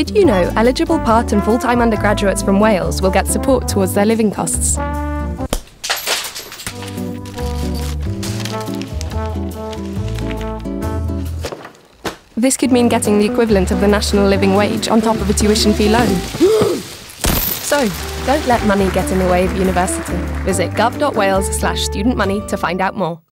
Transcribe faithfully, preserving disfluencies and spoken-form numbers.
Did you know eligible part and full-time undergraduates from Wales will get support towards their living costs? This could mean getting the equivalent of the national living wage on top of a tuition fee loan. So, don't let money get in the way of university. Visit gov dot wales slash student money to find out more.